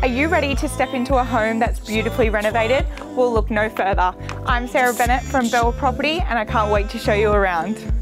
Are you ready to step into a home that's beautifully renovated? Well, look no further. I'm Sarah Bennett from Bell Property and I can't wait to show you around.